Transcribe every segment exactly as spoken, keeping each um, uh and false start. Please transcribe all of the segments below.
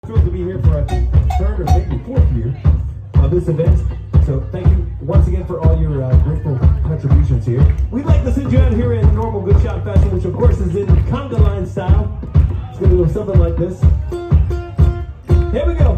Thrilled to be here for a third or maybe fourth year of this event. So thank you once again for all your uh, grateful contributions here. We'd like to send you out here in normal good shot fashion, which of course is in conga line style. It's going to go something like this. Here we go.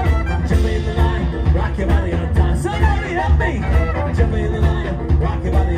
Somebody help me! Jump in the line, rock your body.